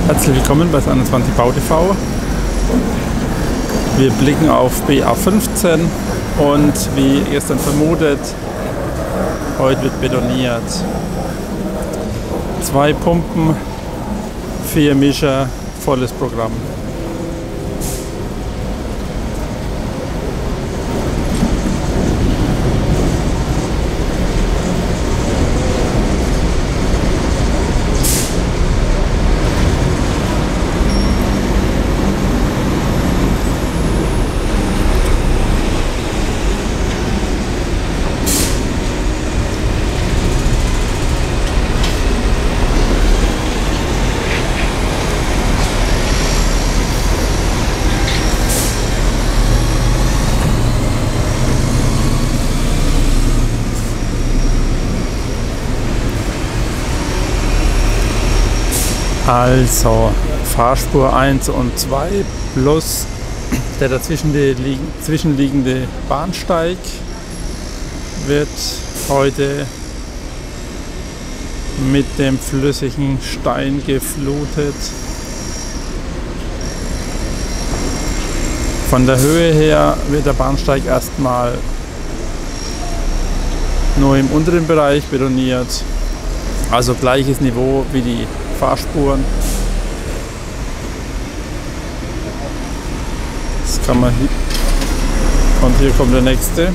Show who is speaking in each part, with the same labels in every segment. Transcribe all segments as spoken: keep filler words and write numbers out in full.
Speaker 1: Herzlich willkommen bei einundzwanzig Bau T V. Wir blicken auf B A fünfzehn und wie gestern vermutet, heute wird betoniert. Zwei Pumpen, vier Mischer, volles Programm. Also Fahrspur eins und zwei plus der dazwischen liegen, zwischenliegende Bahnsteig wird heute mit dem flüssigen Stein geflutet. Von der Höhe her wird der Bahnsteig erstmal nur im unteren Bereich betoniert, also gleiches Niveau wie die Fahrspuren. Das kann man hier. Und hier kommt der nächste.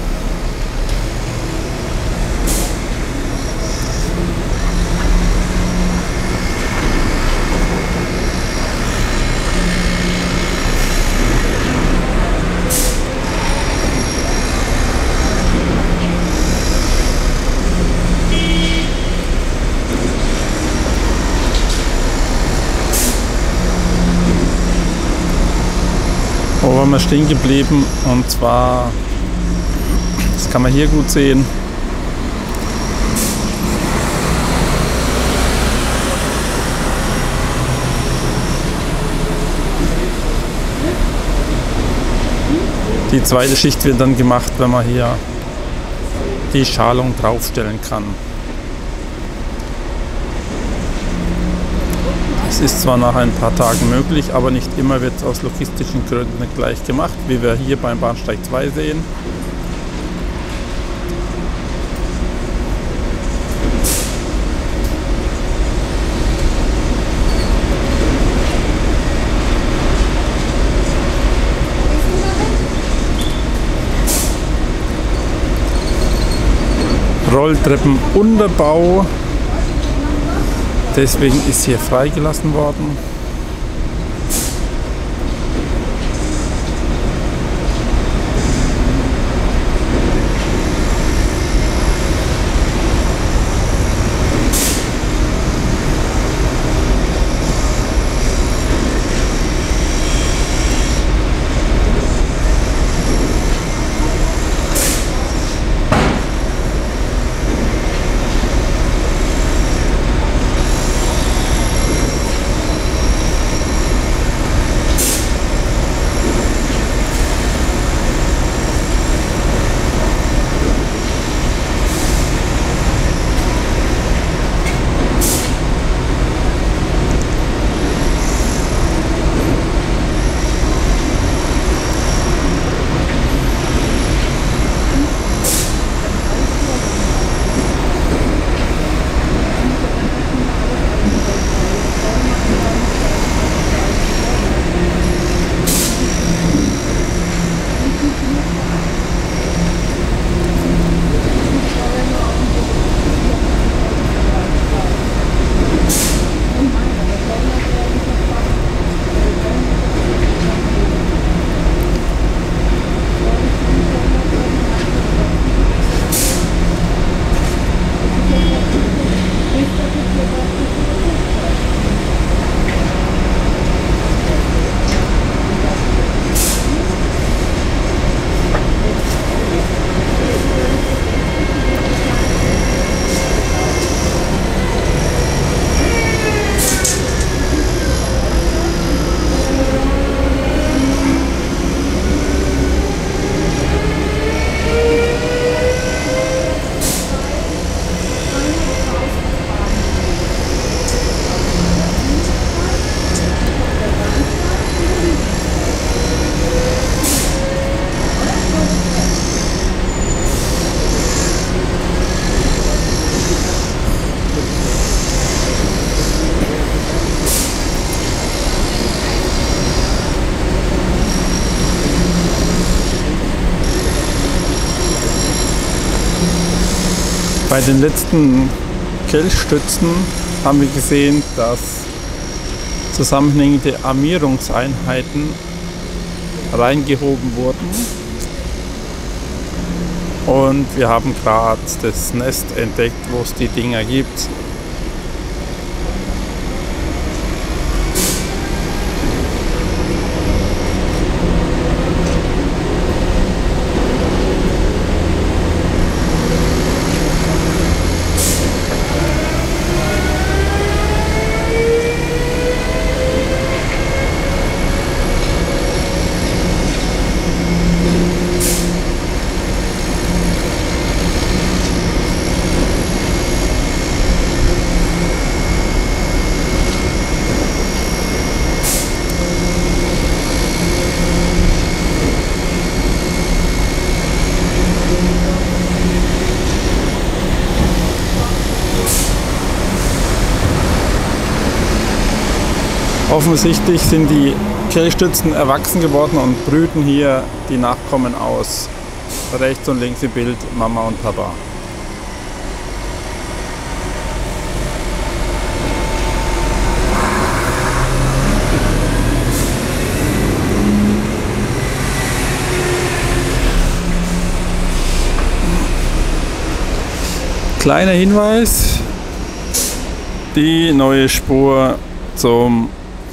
Speaker 1: Wo waren wir stehen geblieben? Und zwar, das kann man hier gut sehen, die zweite Schicht wird dann gemacht, wenn man hier die Schalung draufstellen kann. Es ist zwar nach ein paar Tagen möglich, aber nicht immer wird es aus logistischen Gründen gleich gemacht, wie wir hier beim Bahnsteig zwei sehen. Rolltreppenunterbau. Deswegen ist hier freigelassen worden. Bei den letzten Kelchstützen haben wir gesehen, dass zusammenhängende Armierungseinheiten reingehoben wurden. Und wir haben gerade das Nest entdeckt, wo es die Dinger gibt. Offensichtlich sind die Kelchstützen erwachsen geworden und brüten hier die Nachkommen aus. Rechts und links im Bild Mama und Papa. Kleiner Hinweis, die neue Spur zum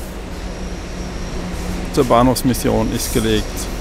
Speaker 1: zur Bahnhofsmission ist gelegt.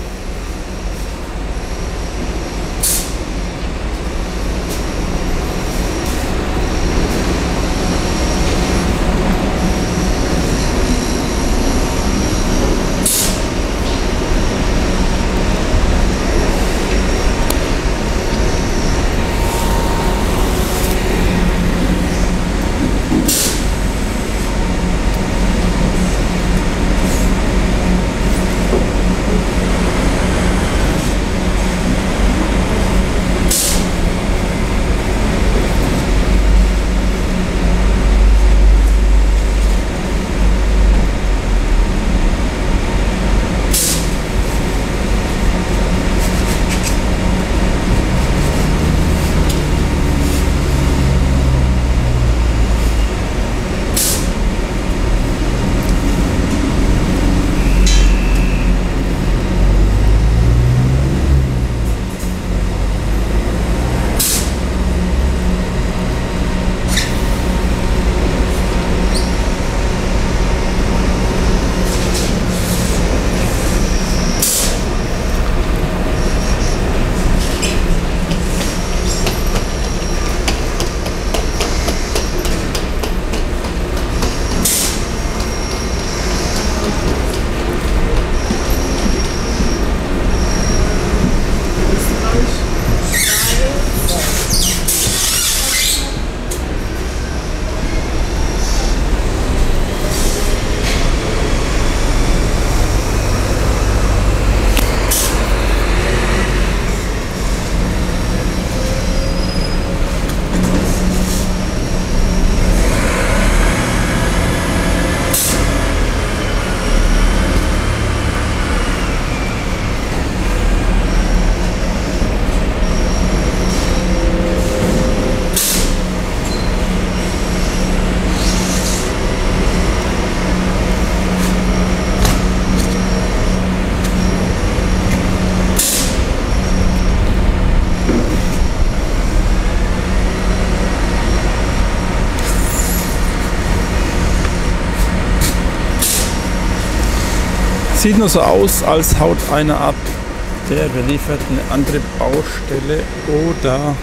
Speaker 1: Sieht nur so aus, als haut einer ab, der beliefert eine andere Baustelle oder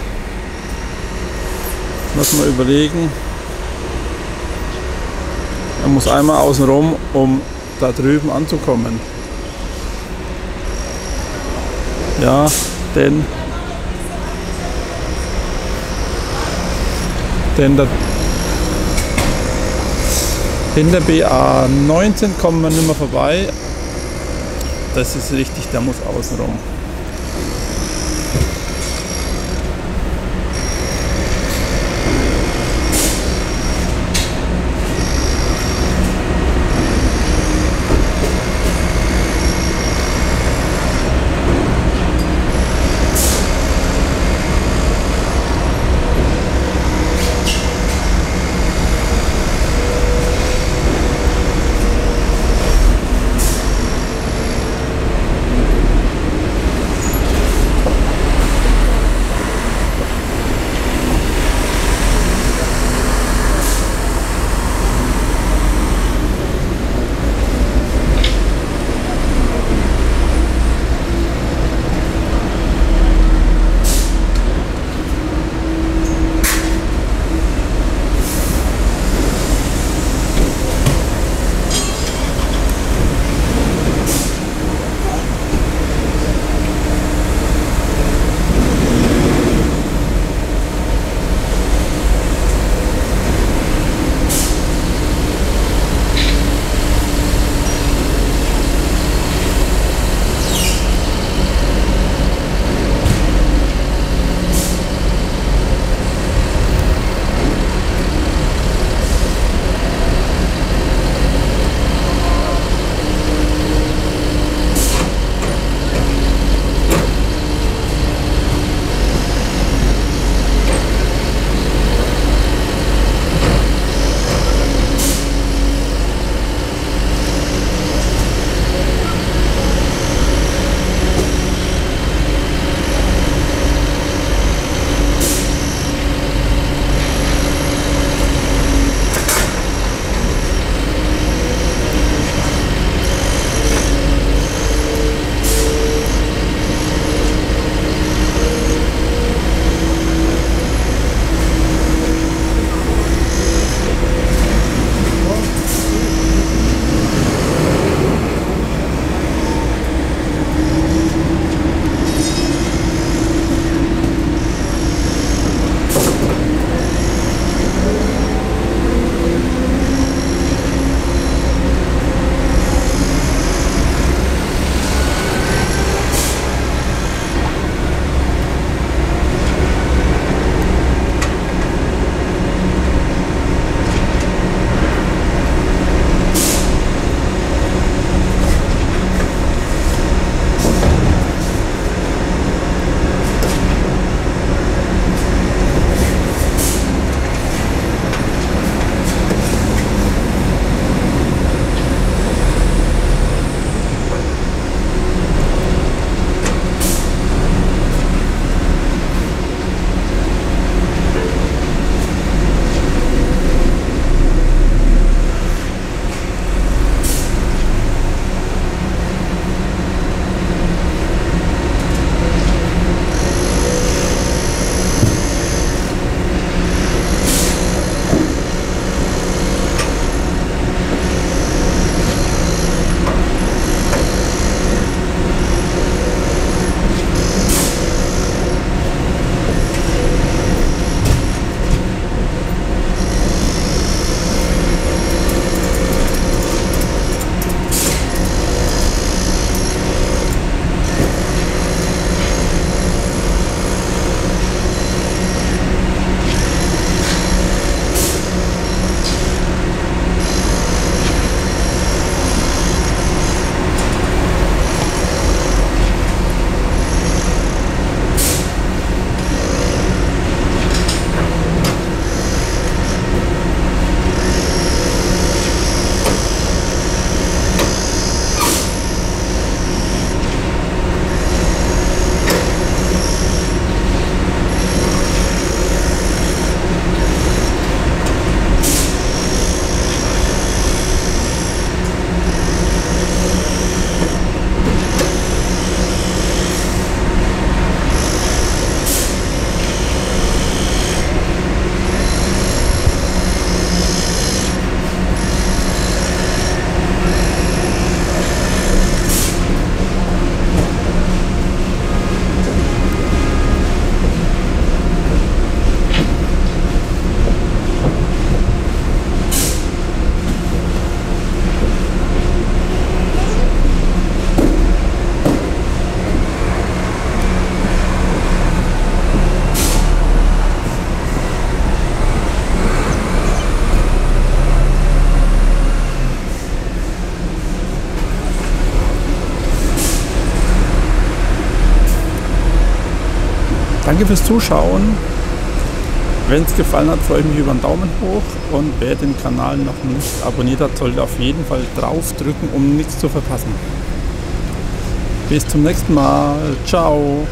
Speaker 1: muss man überlegen. Er muss einmal außen rum, um da drüben anzukommen. Ja, denn denn da in der B A neunzehn kommen wir nicht mehr vorbei. Das ist richtig, der muss außen rum. Danke fürs Zuschauen. Wenn es gefallen hat, freue ich mich über einen Daumen hoch. Und wer den Kanal noch nicht abonniert hat, sollte auf jeden Fall drauf drücken, um nichts zu verpassen. Bis zum nächsten Mal. Ciao.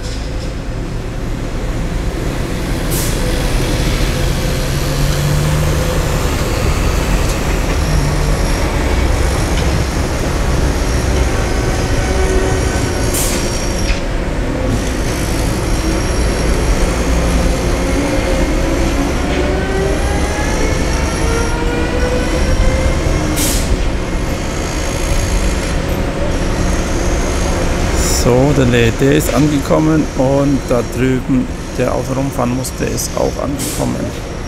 Speaker 1: So, der L E D ist angekommen und da drüben, der außen rumfahren musste, ist auch angekommen.